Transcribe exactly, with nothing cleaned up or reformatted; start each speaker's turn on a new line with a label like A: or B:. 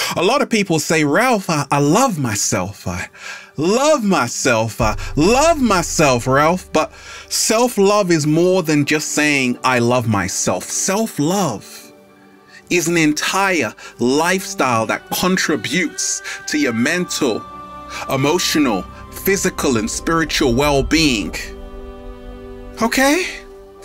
A: A lot of people say, Ralph, I, I love myself. I love myself. I love myself, Ralph. But self-love is more than just saying, I love myself. Self-love is an entire lifestyle that contributes to your mental, emotional, physical, and spiritual well-being. Okay?